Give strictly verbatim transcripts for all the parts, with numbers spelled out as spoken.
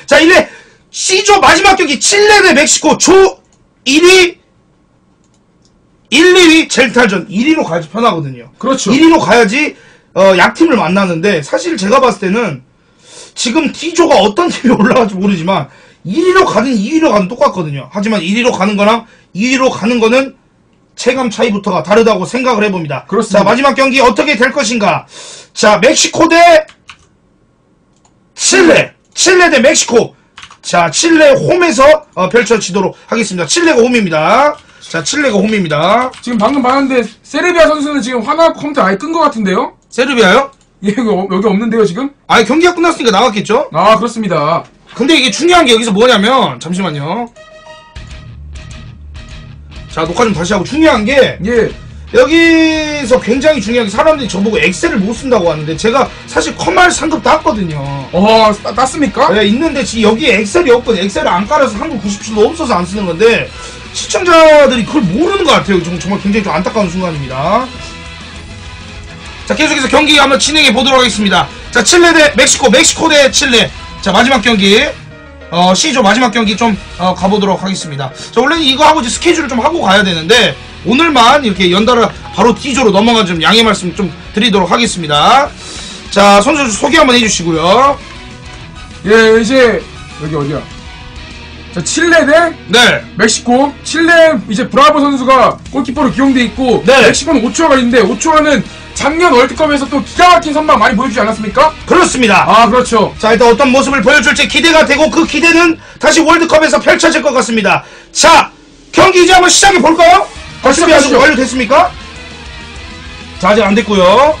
자, 이제 C조 마지막 경기 칠레 대 멕시코 조 일 위 일, 이 위 젤탈전 일 위로 가야지 편하거든요. 그렇죠. 일 위로 가야지 어, 약팀을 만나는데 사실 제가 봤을 때는 지금 D조가 어떤 팀이 올라갈지 모르지만 일 위로 가든 이 위로 가든 똑같거든요. 하지만 일 위로 가는 거랑 이 위로 가는 거는 체감 차이부터가 다르다고 생각을 해봅니다. 그렇습니다. 자, 마지막 경기 어떻게 될 것인가. 자, 멕시코 대 칠레. 칠레 대 멕시코. 자, 칠레 홈에서 어, 펼쳐지도록 하겠습니다. 칠레가 홈입니다. 자, 칠레가 홈입니다. 지금 방금 봤는데 세르비아 선수는 지금 화나 컴퓨터 아예 끈 것 같은데요? 세르비아요? 예, 여기, 여기 없는데요 지금? 아, 경기가 끝났으니까 나갔겠죠? 아, 그렇습니다. 근데 이게 중요한 게 여기서 뭐냐면 잠시만요. 자, 녹화 좀 다시 하고 중요한 게 예. 여기서 굉장히 중요한 게 사람들이 저보고 엑셀을 못 쓴다고 하는데 제가 사실 컴알 상급 땄거든요. 어, 따, 땄습니까? 네, 있는데 지금 여기에 엑셀이 없거든요. 엑셀을 안 깔아서 한국 구십칠도 없어서 안 쓰는 건데 시청자들이 그걸 모르는 것 같아요. 정말 굉장히 좀 안타까운 순간입니다. 자, 계속해서 경기 한번 진행해 보도록 하겠습니다. 자, 칠레 대 멕시코, 멕시코 대 칠레. 자, 마지막 경기 어, C조 마지막 경기 좀 어, 가보도록 하겠습니다. 자, 원래는 이거 하고 이제 스케줄을 좀 하고 가야 되는데 오늘만 이렇게 연달아 바로 D조로 넘어가 좀 양해 말씀 좀 드리도록 하겠습니다. 자, 선수 소개 한번 해주시고요. 예, 이제 여기 어디야? 자, 칠레 대 네. 멕시코. 칠레 이제 브라보 선수가 골키퍼로 기용돼 있고 네. 멕시코는 오초아가 있는데 오초아는 작년 월드컵에서 또 기가 막힌 선방 많이 보여주지 않았습니까? 그렇습니다. 아, 그렇죠. 자, 일단 어떤 모습을 보여줄지 기대가 되고 그 기대는 다시 월드컵에서 펼쳐질 것 같습니다. 자, 경기 이제 한번 시작해 볼까요? 준비 아직 완료됐습니까? 자, 아직 안 됐고요.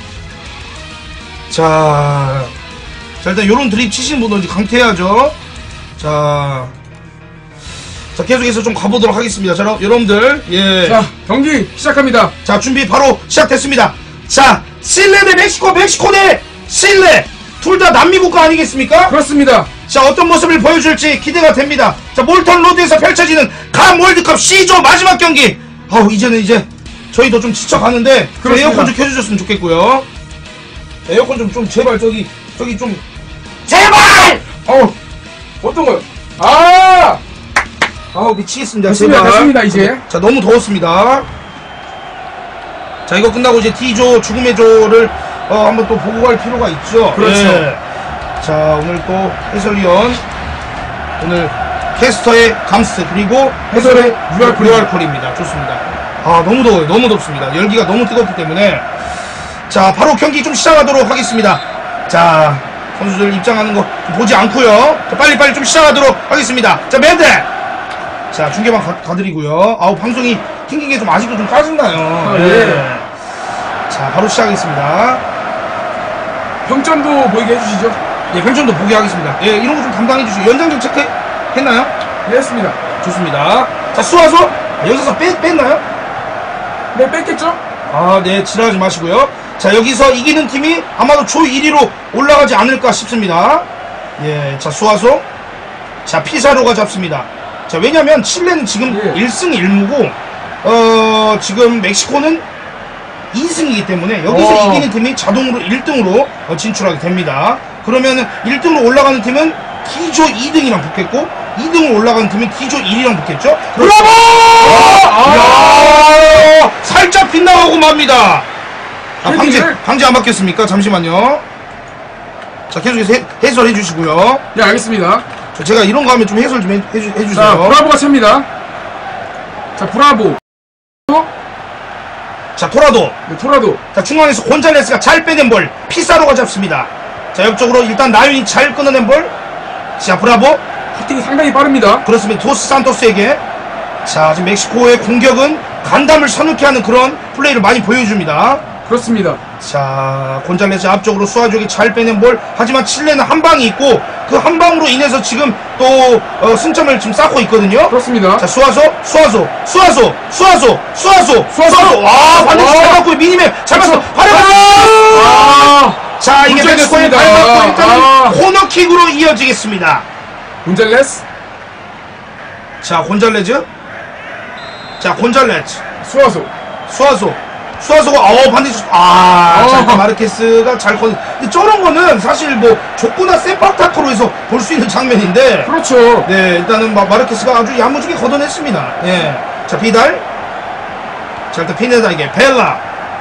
자, 자 일단 요런 드립 치시는 분들 이제 강퇴해야죠. 자, 자 계속해서 좀 가보도록 하겠습니다. 자, 여러분들, 예. 자, 경기 시작합니다. 자, 준비 바로 시작됐습니다. 자, 칠레 대 멕시코, 멕시코 대 칠레. 둘 다 남미 국가 아니겠습니까? 그렇습니다. 자, 어떤 모습을 보여줄지 기대가 됩니다. 자, 몰턴 로드에서 펼쳐지는 감 월드컵 C조 마지막 경기. 아우, 이제는 이제 저희도 좀 지쳐가는데 에어컨 좀 켜주셨으면 좋겠고요. 에어컨 좀, 좀 제발 저기 저기 좀 제발! 어, 어떤 거요? 아! 아우, 미치겠습니다. 됐습니다, 제발. 됐습니다, 이제. 자, 너무 더웠습니다. 자, 이거 끝나고 이제 D조 죽음의 조를 어, 한번 또 보고 갈 필요가 있죠. 그렇죠. 예. 자, 오늘 또 해설위원 오늘 캐스터의 감스 그리고 해설의 유알콜입니다. 좋습니다. 아, 너무 더워요. 너무 덥습니다. 열기가 너무 뜨겁기 때문에. 자, 바로 경기 좀 시작하도록 하겠습니다. 자, 선수들 입장하는 거 보지 않고요. 자, 빨리빨리 좀 시작하도록 하겠습니다. 자, 맨드! 자, 중계방 가, 가드리고요. 아우, 방송이 튕긴 게 좀 아직도 좀 짜증나요. 아, 예. 예. 자, 바로 시작하겠습니다. 평점도 보이게 해주시죠. 예, 평점도 보게 하겠습니다. 예, 이런 거 좀 담당해 주시고. 연장전 체크 했나요? 네, 했습니다. 좋습니다. 자, 수화소? 아, 여기서 뺐, 뺐나요? 네, 뺐겠죠? 아, 네, 지랄하지 마시고요. 자, 여기서 이기는 팀이 아마도 조 일 위로 올라가지 않을까 싶습니다. 예, 자, 수화소. 자, 피사로가 잡습니다. 자, 왜냐면 칠레는 지금 예. 일 승 일 무고, 어, 지금 멕시코는 이 승이기 때문에 여기서 어. 이기는 팀이 자동으로 일 등으로 어, 진출하게 됩니다. 그러면은 일 등으로 올라가는 팀은 D조 이 등이랑 붙겠고 이 등으로 올라가는 팀은 D조 일 위랑 붙겠죠? 브라보! 아! 야! 살짝 빗나가고 맙니다. 아, 방지, 헤딩을? 방지 안 바뀌었습니까? 잠시만요. 자, 계속해서 해, 해설해 주시고요. 네, 알겠습니다. 자, 제가 이런 거 하면 좀 해설 좀 해, 해주, 자, 해주세요. 브라보가 찹니다. 자, 브라보. 자, 토라도. 네, 토라도. 자, 중앙에서 곤잘레스가 잘 빼낸 볼 피사로가 잡습니다. 자, 옆쪽으로 일단 나윤이 잘 끊어낸 볼. 자, 브라보. 커팅이 상당히 빠릅니다. 그렇습니다. 도스 산토스에게. 자, 지금 멕시코의 공격은 간담을 서늘케 하는 그런 플레이를 많이 보여줍니다. 그렇습니다. 자, 곤잘레스 앞쪽으로 수아족이 잘 빼낸 볼. 하지만 칠레는 한 방이 있고 그 한 방으로 인해서 지금 또 어, 승점을 지금 쌓고 있거든요. 그렇습니다. 자, 수아소, 수아소, 수아소, 수아소, 수아소, 수아소. 와, 반대쪽 잘 맞고 미니맵 잘 맞고 발해봤어. 아, 자, 이게 멕시코의 곤잘레스입니다. 발맞고 일단은 아. 코너킥으로 이어지겠습니다. 곤잘레스. 자, 곤잘레즈. 자, 곤잘레즈. 수아소. 수아소. 수아소가 어 반대쪽 아 어. 자, 일단 마르케스가 잘 건. 근데 저런 거는 사실 뭐 족구나 세팍타크로에서 볼 수 있는 장면인데. 그렇죠. 네 일단은 마, 마르케스가 아주 야무지게 걷어냈습니다. 예. 자 비달. 자 일단 피네다에게 벨라.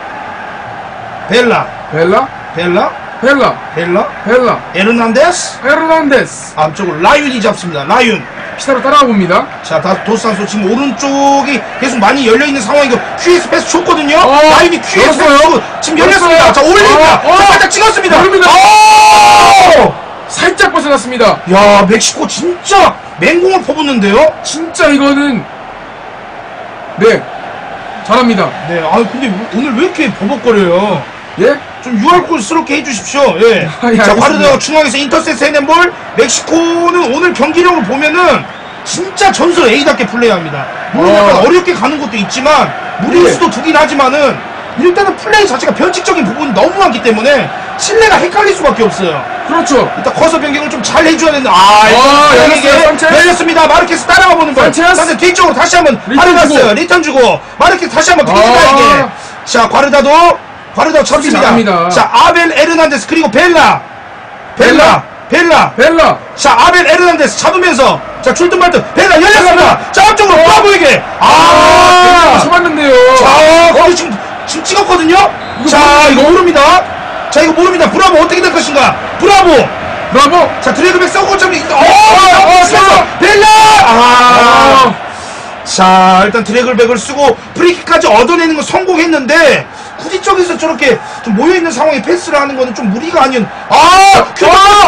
벨라. 벨라, 벨라. 벨라, 벨라. 벨라, 에르난데스. 에르난데스. 앞쪽으로 라윤이 잡습니다. 라윤. 피타로 따라가 봅니다. 자, 다 도스산소 지금 오른쪽이 계속 많이 열려있는 상황이고 큐에스 패스 줬거든요. 어, 라인이 큐에스 패스 열었어요. 주고 지금 열었어요. 열렸습니다. 자, 올립니다. 어, 어. 자, 살짝 찍었습니다. 모릅니다. 오! 살짝 벗어났습니다. 야, 멕시코 진짜 맹공을 퍼붓는데요? 진짜 이거는 네 잘합니다. 네, 아 근데 오늘 왜 이렇게 버벅거려요? 예? 좀 유알콜스럽게 해주십시오. 예. 아, 예, 자, 알겠습니다. 과르다가 중앙에서 인터셉트 해낸 볼. 멕시코는 오늘 경기력을 보면은 진짜 전설 A답게 플레이합니다. 물론 어. 약간 어렵게 가는 것도 있지만 무리일 네. 수도 두긴 하지만은 일단은 플레이 자체가 변칙적인 부분이 너무 많기 때문에 신뢰가 헷갈릴 수밖에 없어요. 그렇죠. 일단 커서 변경을 좀 잘 해줘야 되는데 아, 아, 이게 열렸어요, 산체스. 열렸습니다. 마르케스 따라가 보는 걸. 산체스. 근데 뒤쪽으로 다시 한번 리턴 바르갔어요. 주고. 리턴 주고 마르케스 다시 한번 아. 피니다에게. 자, 과르다도 과르다 쳤습니다. 잘합니다. 자, 아벨 에르난데스 그리고 벨라. 벨라. 벨라. 벨라, 자, 아벨 에르난데스 잡으면서 자, 출든 발등 벨라 열렸습니다. 자, 앞쪽으로 브라보에게. 아, 아. 쳐봤는데요. 자, 거기 지금 지금 찍었거든요. 이거 자, 모릅니다. 이거 모릅니다. 자, 이거 모릅니다. 브라보 어떻게 될 것인가? 브라보. 브라보. 자, 드래그백 쏘고 좀 어, 어, 어, 쏘면서 벨라. 아. 아, 자, 일단 드래글백을 쓰고 프리킥까지 얻어내는 건 성공했는데 굳이 저기서 저렇게 좀 모여있는 상황에 패스를 하는 거는 좀 무리가 아니었. 아! 큐다!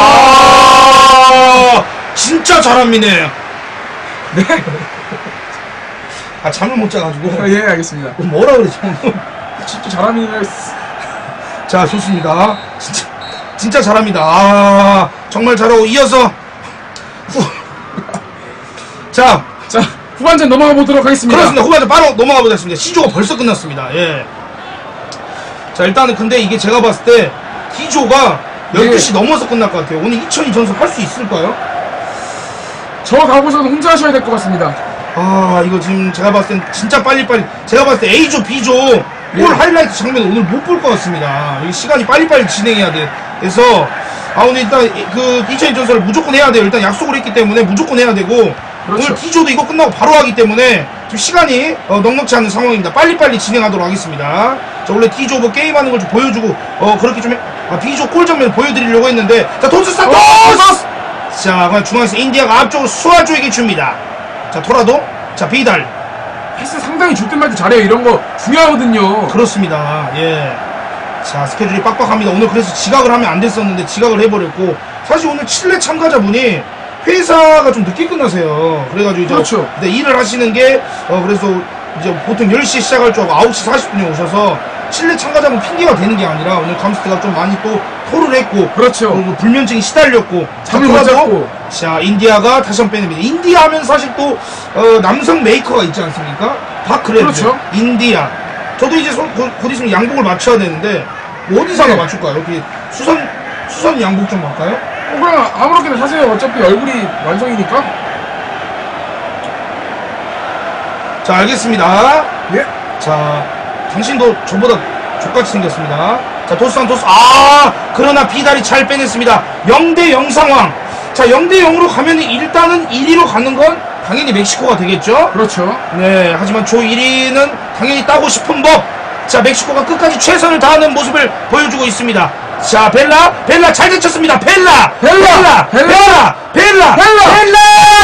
와! 진짜 잘합니다. 네. 아, 잠을 못 자가지고. 아, 예, 알겠습니다. 뭐라 그러지? 진짜 잘합니다. 자, 좋습니다. 진짜, 진짜 잘합니다. 아, 정말 잘하고 이어서 후. 자, 자, 후반전 넘어가 보도록 하겠습니다. 그렇습니다. 후반전 바로 넘어가 보겠습니다. 시조가 벌써 끝났습니다. 예. 자, 일단은 근데 이게 제가 봤을 때 D조가 열두 시 넘어서 끝날 것 같아요. 오늘 이천이 전설 할 수 있을까요? 저 가고서는 혼자 하셔야 될 것 같습니다. 아, 이거 지금 제가 봤을 땐 진짜 빨리빨리. 제가 봤을 때 A조, B조 골 예. 하이라이트 장면 오늘 못 볼 것 같습니다. 이 시간이 빨리빨리 진행해야 돼. 그래서 아, 오늘 일단 그 이천이 전설을 무조건 해야 돼요. 일단 약속을 했기 때문에 무조건 해야 되고. 그렇죠. 오늘 D조도 이거 끝나고 바로 하기 때문에 지금 시간이 어, 넉넉지 않은 상황입니다. 빨리빨리 진행하도록 하겠습니다. 자, 원래 D조 뭐 게임하는 걸 좀 보여주고 어 그렇게 좀 해, 아, B조 골 장면 보여드리려고 했는데 자, 돈스 산토스! 자, 그냥 중앙에서 인디아가 앞쪽으로 수아조에게 줍니다. 자, 토라도. 자, 비달. 패스 상당히 줄든 말든 잘해요. 이런 거 중요하거든요. 그렇습니다. 예. 자, 스케줄이 빡빡합니다. 오늘 그래서 지각을 하면 안 됐었는데 지각을 해버렸고 사실 오늘 칠레 참가자분이 회사가 좀 늦게 끝나세요. 그래가지고 이제 그렇죠. 네, 일을 하시는 게 어 그래서 이제 보통 열 시에 시작할 줄 알고 아홉 시 사십 분에 오셔서 칠레 참가자분 핑계가 되는 게 아니라 오늘 감스트가 좀 많이 또 토를 했고 그렇죠. 그리고 불면증이 시달렸고 잠을 못 잤고. 자, 인디아가 다시 한번 빼냅니다. 인디아 하면 사실 또 어, 남성 메이커가 있지 않습니까? 바크레드, 그렇죠. 인디아. 저도 이제 소, 곧, 곧 있으면 양복을 맞춰야 되는데 뭐 어디서가 네. 맞출까요? 여기 수선 수선 양복 좀 할까요? 어, 그냥 아무렇게나 사세요. 어차피 얼굴이 완성이니까. 자, 알겠습니다. 예. 자, 당신도 저보다 족같이 생겼습니다. 자, 도스산토스. 아, 그러나 비달이 잘 빼냈습니다. 영 대 영 상황. 자, 영 대 영으로 가면 일단은 일 위로 가는 건 당연히 멕시코가 되겠죠? 그렇죠. 네, 하지만 조 일 위는 당연히 따고 싶은 법. 자, 멕시코가 끝까지 최선을 다하는 모습을 보여주고 있습니다. 자, 벨라, 벨라 잘 제쳤습니다. 벨라, 벨라, 벨라, 벨라, 벨라, 벨라, 벨라. 벨라.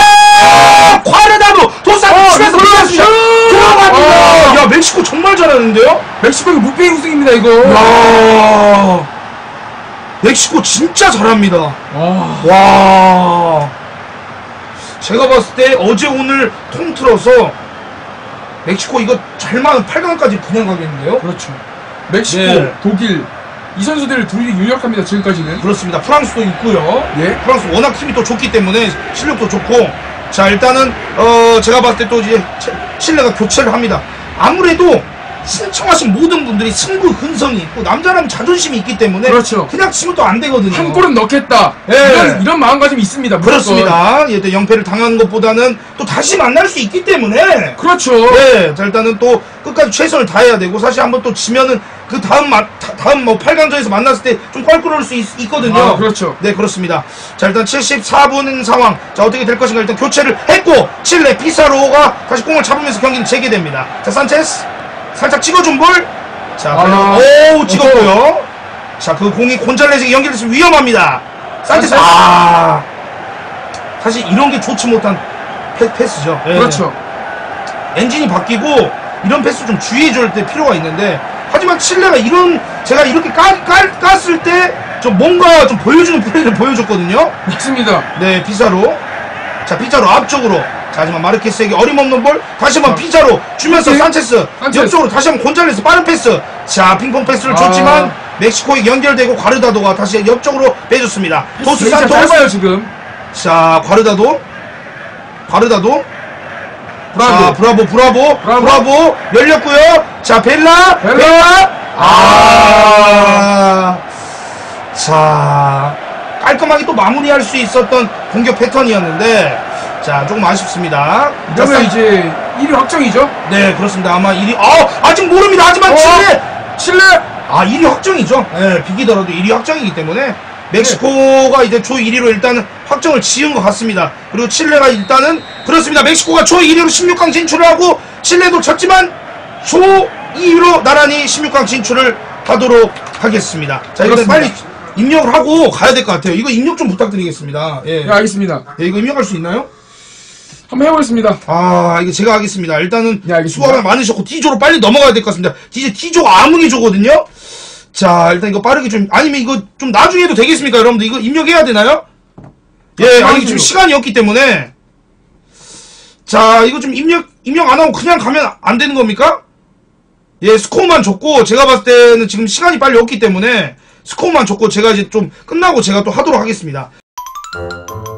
과르다도 도산 어, 치면서 그렇죠. 들어갑니다. 들어갑니다. 어. 야, 멕시코 정말 잘하는데요? 멕시코가 무패 우승입니다, 이거. 야, 멕시코 진짜 잘합니다. 와. 와, 제가 봤을 때 어제 오늘 통틀어서 멕시코 이거 잘만 팔 강까지 그냥 가겠는데요? 그렇죠. 멕시코, 네. 독일 이 선수들 둘이 유력합니다. 지금까지는. 그렇습니다. 프랑스도 있고요. 예. 프랑스 워낙 팀이 또 좋기 때문에 실력도 좋고. 자, 일단은 어 제가 봤을 때 또 이제 치- 칠레가 교체를 합니다. 아무래도 신청하신 모든 분들이 승부 근성이 있고 남자라면 자존심이 있기 때문에 그렇죠. 그냥 치면 또 안 되거든요. 한 골은 넣겠다. 예. 이런, 이런 마음가짐이 있습니다. 무조건. 그렇습니다. 예, 또 영패를 당한 것보다는 또 다시 만날 수 있기 때문에 그렇죠. 네, 자 일단은 또 끝까지 최선을 다해야 되고 사실 한번 또 지면은 그 다음 마, 다, 다음 뭐 팔 강전에서 만났을 때 좀 껄끄러울 수 있, 있거든요. 아, 그렇죠. 네, 그렇습니다. 자 일단 칠십사 분 상황. 자 어떻게 될 것인가 일단 교체를 했고 칠레 피사로가 다시 공을 잡으면서 경기는 재개됩니다. 자 산체스 살짝 찍어준 볼. 자, 아, 오 찍었고요. 자 그 공이 곤잘레스에게 연결됐으면 위험합니다. 산체스 산체스. 아 사실 이런 게 좋지 못한 패, 패스죠. 예. 그렇죠. 엔진이 바뀌고 이런 패스 좀 주의해줄 때 필요가 있는데 하지만 칠레가 이런 제가 이렇게 까, 까, 깠을 때 좀 뭔가 좀 보여주는 플레이를 보여줬거든요. 맞습니다. 네 피자로 자 피자로 앞쪽으로 자 하지만 마르케스에게 어림없는 볼 다시 한번 피자로 주면서 그치? 산체스 산체스. 옆쪽으로 다시 한번 곤잘레스 빠른 패스 자 핑퐁 패스를 아. 줬지만 멕시코에게 연결되고 과르다도가 다시 옆쪽으로 빼줬습니다. 도스 진짜 산토스 짧아요 지금. 자 과르다도 과르다도 브라보. 자, 브라보, 브라보, 브라보. 브라보, 열렸고요. 자, 벨라, 벨라. 벨라. 아, 자, 깔끔하게 또 마무리할 수 있었던 공격 패턴이었는데, 자, 조금 아쉽습니다. 자, 이러면 사- 이제 일 위 확정이죠. 네, 그렇습니다. 아마 일 위, 아, 아직 모릅니다. 하지만 어. 칠레, 칠레. 아, 일 위 확정이죠. 네, 비기더라도 일 위 확정이기 때문에. 멕시코가 이제 조 일 위로 일단은 확정을 지은 것 같습니다. 그리고 칠레가 일단은 그렇습니다. 멕시코가 조 일 위로 십육 강 진출을 하고 칠레도 졌지만 조 이 위로 나란히 십육 강 진출을 하도록 하겠습니다. 자, 일단 그렇습니다. 빨리 입력을 하고 가야 될 것 같아요. 이거 입력 좀 부탁드리겠습니다. 예. 네, 알겠습니다. 예, 이거 입력할 수 있나요? 한번 해보겠습니다. 아, 이거 제가 하겠습니다. 일단은 네, 알겠습니다. 수고가 많으셨고 D조로 빨리 넘어가야 될 것 같습니다. 이제 D조가 아무리조거든요. 자, 일단 이거 빠르게 좀 아니면 이거 좀 나중에 해도 되겠습니까, 여러분들? 이거 입력해야 되나요? 예, 아, 아니 지금 시간이 없기 때문에. 자, 이거 좀 입력 입력 안 하고 그냥 가면 안 되는 겁니까? 예, 스코어만 줬고 제가 봤을 때는 지금 시간이 빨리 없기 때문에 스코어만 줬고 제가 이제 좀 끝나고 제가 또 하도록 하겠습니다.